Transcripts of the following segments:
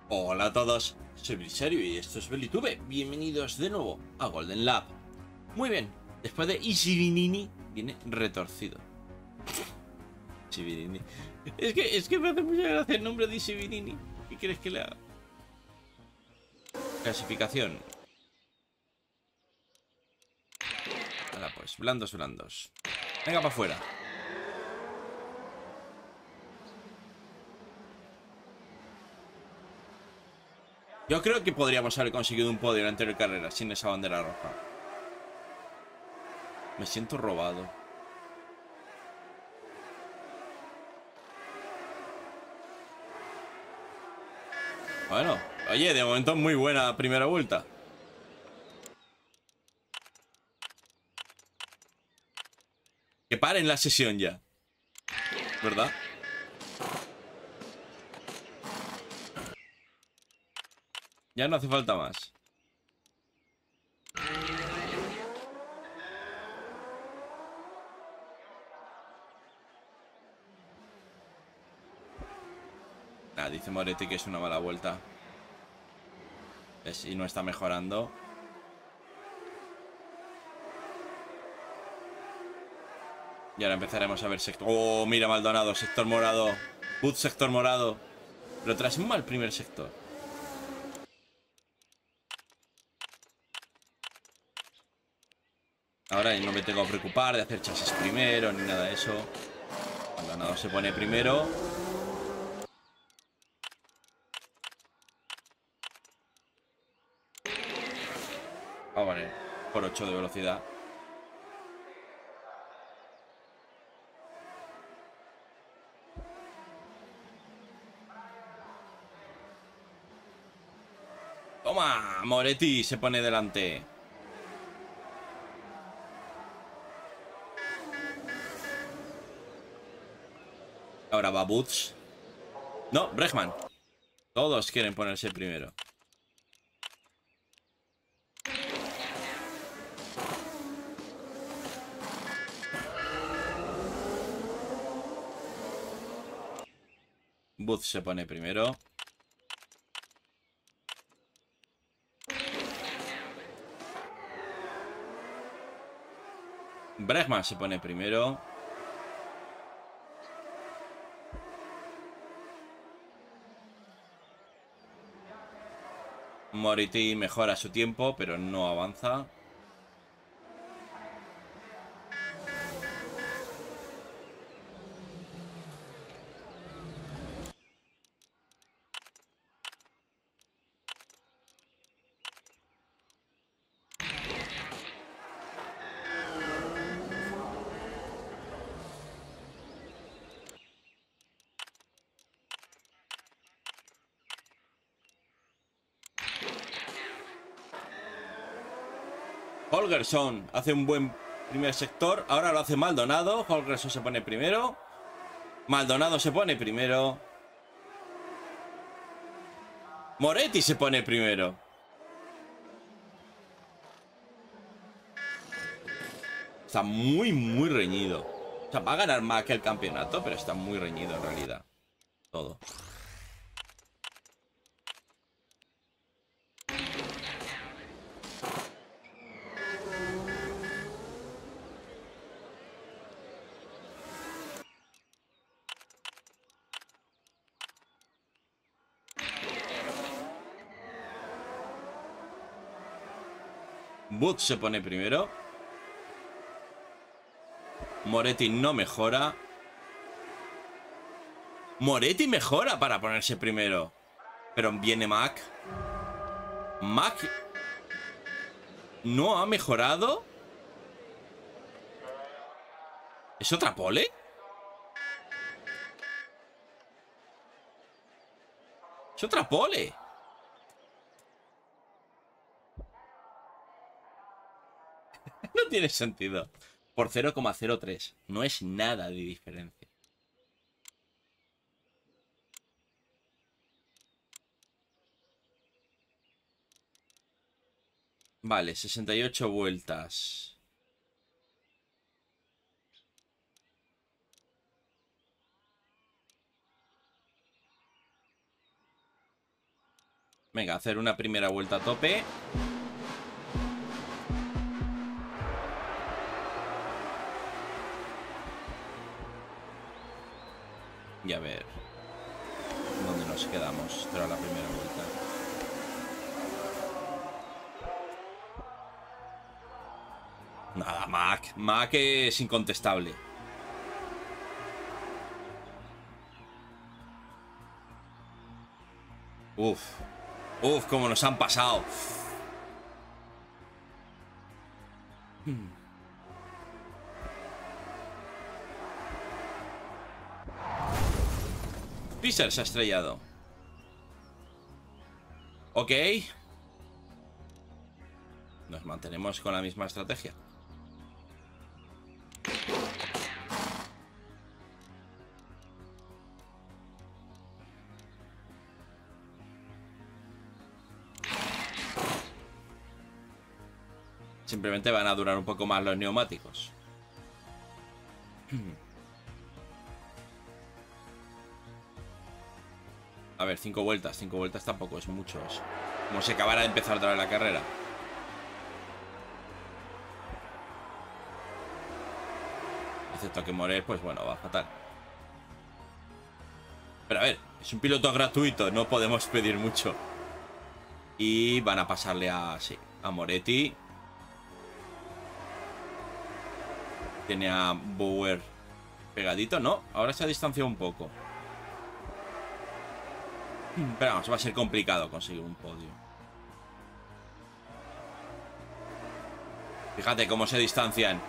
Hola a todos, soy Brisario y esto es Belitube. Bienvenidos de nuevo a Golden Lab. Muy bien, después de Ishirinini viene retorcido. Ishirinini. Es que me hace mucha gracia el nombre de Ishirinini. ¿Qué quieres que le haga? Clasificación. Ahora pues, blandos. Venga para afuera. Yo creo que podríamos haber conseguido un podio en la anterior carrera sin esa bandera roja. Me siento robado. Bueno, oye, de momento muy buena primera vuelta. Que paren la sesión ya, ¿verdad? Ya no hace falta más. Nah, dice Moretti que es una mala vuelta. Y no está mejorando. Y ahora empezaremos a ver sector. Oh, mira, Maldonado, sector morado. Booth, sector morado. Pero tras un mal primer sector. Ahora no me tengo que preocupar de hacer chasis primero ni nada de eso. Maldonado se pone primero. Ah, vale. Por 8 de velocidad. Toma, Moretti se pone delante. Ahora va Boots. No, Bregman. Todos quieren ponerse primero. Boots se pone primero. Bregman se pone primero. Moretti mejora su tiempo, pero no avanza. Holgersson hace un buen primer sector. Ahora lo hace Maldonado. Holgersson se pone primero. Maldonado se pone primero. Moretti se pone primero. Está muy reñido. O sea, va a ganar más que el campeonato, pero está muy reñido en realidad. Todo. Boots se pone primero. Moretti no mejora. Moretti mejora para ponerse primero. Pero viene Mac. Mac no ha mejorado. ¿Es otra pole? Es otra pole. No tiene sentido. Por 0,03. No es nada de diferencia. Vale, 68 vueltas. Venga, hacer una primera vuelta a tope. Y a ver dónde nos quedamos tras la primera vuelta. Nada, Mac. Mac es incontestable. Uf. Uf, cómo nos han pasado. Fisher se ha estrellado. Ok. Nos mantenemos con la misma estrategia. Simplemente van a durar un poco más los neumáticos. A ver, 5 vueltas. 5 vueltas tampoco es mucho. Como si acabara de empezar otra vez la carrera. Excepto que Morel, pues bueno, va fatal. Pero a ver, es un piloto gratuito, no podemos pedir mucho. Y van a pasarle a, sí, a Moretti. Tiene a Bauer pegadito, ¿no? Ahora se ha distanciado un poco. Pero vamos, va a ser complicado conseguir un podio. Fíjate cómo se distancian.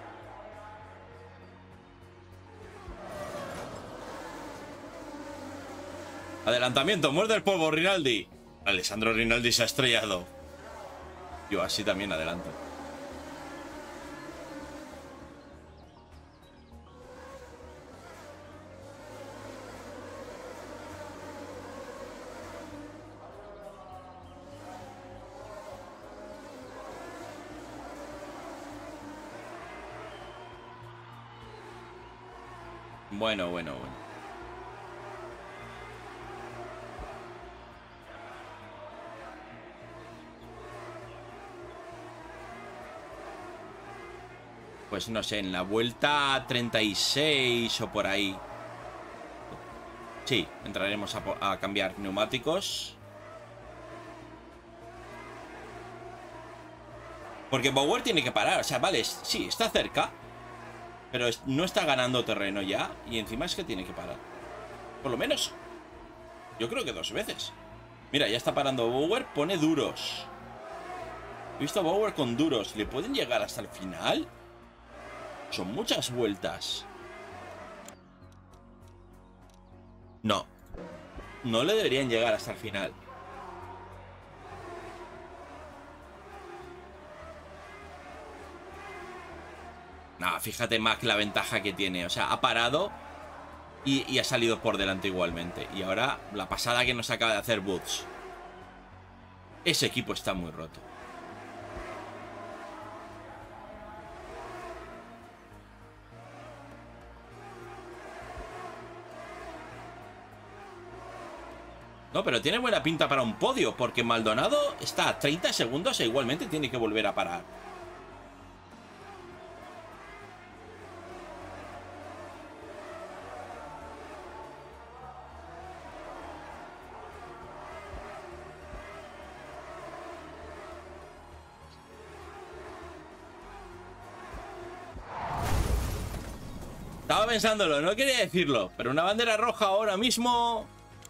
Adelantamiento, muerde el polvo, Rinaldi. Alessandro Rinaldi se ha estrellado. Yo así también adelanto. Bueno. Pues no sé, en la vuelta 36 o por ahí. Sí, entraremos a cambiar neumáticos. Porque Bauer tiene que parar, o sea, vale, sí, está cerca. Pero no está ganando terreno ya. Y encima es que tiene que parar. Por lo menos, yo creo que 2 veces. Mira, ya está parando Bauer, pone duros. He visto a Bauer con duros. ¿Le pueden llegar hasta el final? Son muchas vueltas. No. No le deberían llegar hasta el final. No, fíjate Mac la ventaja que tiene. O sea, ha parado y ha salido por delante igualmente. Y ahora la pasada que nos acaba de hacer Woods. Ese equipo está muy roto. No, pero tiene buena pinta para un podio, porque Maldonado está a 30 segundos e igualmente tiene que volver a parar. Estaba pensándolo, no quería decirlo, pero una bandera roja ahora mismo...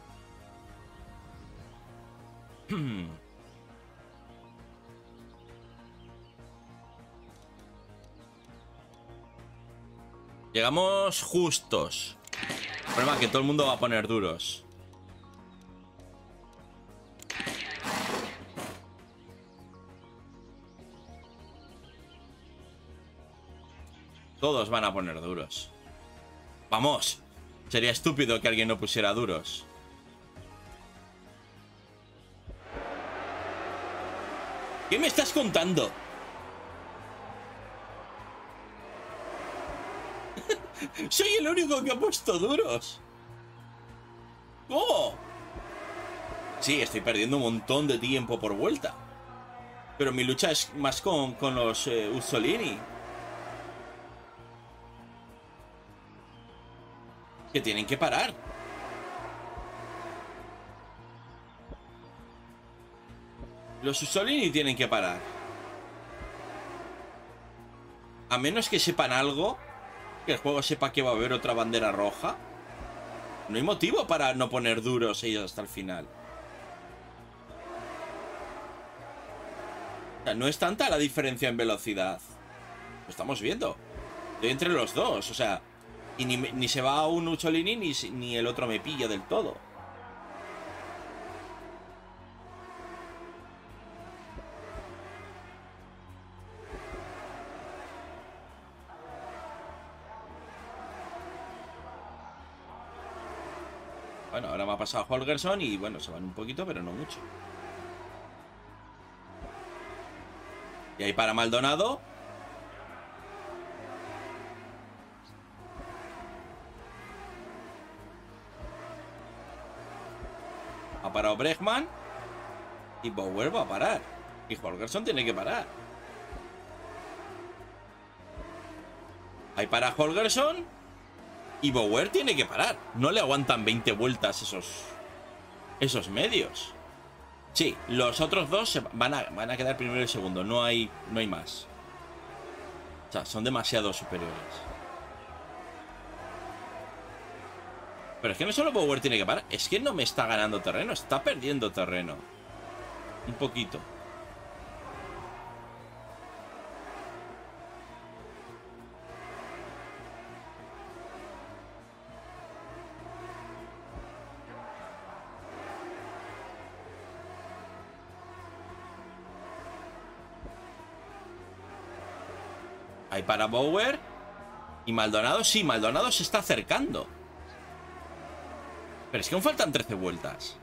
Llegamos justos. El problema es que todo el mundo va a poner duros. Todos van a poner duros. Vamos. Sería estúpido que alguien no pusiera duros. ¿Qué me estás contando? Soy el único que ha puesto duros. ¿Cómo? Sí, estoy perdiendo un montón de tiempo por vuelta. Pero mi lucha es más con los Uzzolini. Que tienen que parar. Los Uzzolini tienen que parar. A menos que sepan algo, que el juego sepa que va a haber otra bandera roja, no hay motivo para no poner duros ellos hasta el final. O sea, no es tanta la diferencia en velocidad. Lo estamos viendo. Estoy entre los dos, o sea, y ni se va un Uzzolini ni el otro me pilla del todo. Bueno, ahora me ha pasado Holgersson y bueno, se van un poquito, pero no mucho. Y ahí para Maldonado. Ha parado Bregman. Y Bauer va a parar. Y Holgersson tiene que parar. Ahí para Holgersson. Y Bauer tiene que parar. No le aguantan 20 vueltas esos medios. Sí, los otros dos van a quedar primero y segundo. No hay más. O sea, son demasiado superiores. Pero es que no solo Bauer tiene que parar. Es que no me está ganando terreno. Está perdiendo terreno. Un poquito. Ahí para Bauer. Y Maldonado, sí, Maldonado se está acercando. Pero es que aún faltan 13 vueltas.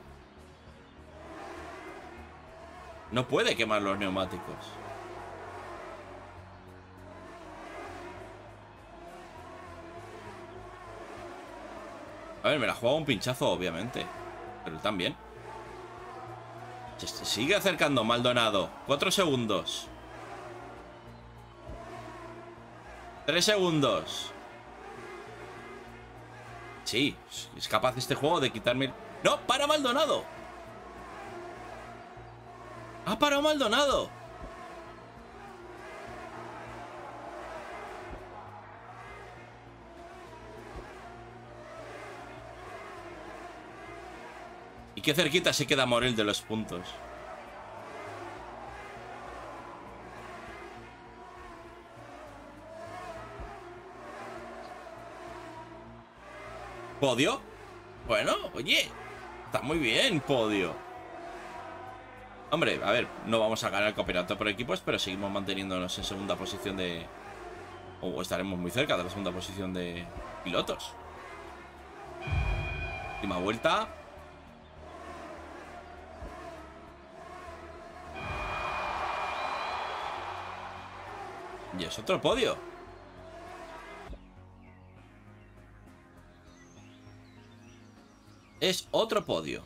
No puede quemar los neumáticos. A ver, me la juega un pinchazo, obviamente. Pero él también. Se sigue acercando Maldonado. 4 segundos. 3 segundos. Sí, es capaz este juego de quitarme... ¡No! ¡Para Maldonado! ¡Ha parado Maldonado! Y qué cerquita se queda Morel de los puntos. ¿Podio? Bueno, oye, está muy bien, podio. Hombre, a ver, no vamos a ganar el campeonato por equipos, pero seguimos manteniéndonos en segunda posición de... O estaremos muy cerca de la segunda posición de pilotos. Última vuelta. Y es otro podio. Es otro podio.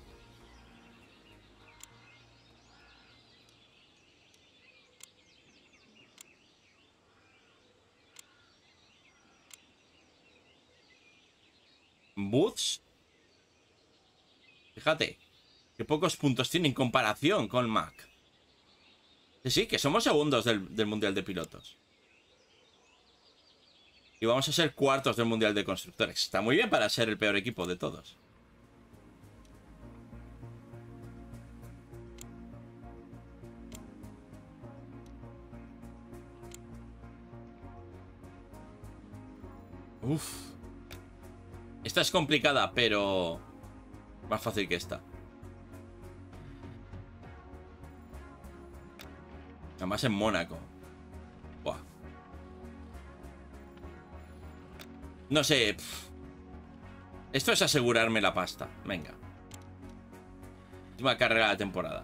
Boots. Fíjate. Que pocos puntos tiene en comparación con Mac. Sí, que somos segundos del Mundial de Pilotos. Y vamos a ser cuartos del Mundial de Constructores. Está muy bien para ser el peor equipo de todos. Uf. Esta es complicada, pero más fácil que esta. Además en Mónaco. Buah. No sé. Esto es asegurarme la pasta. Venga. Última carrera de la temporada.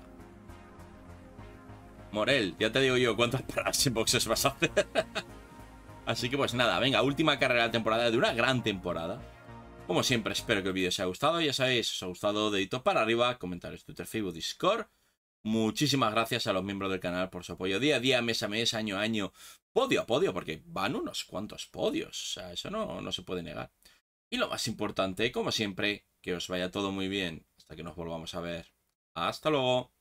Morel, ya te digo yo cuántas paradas en boxes vas a hacer. Así que pues nada, venga, última carrera de la temporada, de una gran temporada. Como siempre, espero que el vídeo os haya gustado. Ya sabéis, si os ha gustado, dedito para arriba, comentarios, Twitter, Facebook, Discord. Muchísimas gracias a los miembros del canal por su apoyo día a día, mes a mes, año a año, podio a podio, porque van unos cuantos podios. O sea, eso no se puede negar. Y lo más importante, como siempre, que os vaya todo muy bien hasta que nos volvamos a ver. Hasta luego.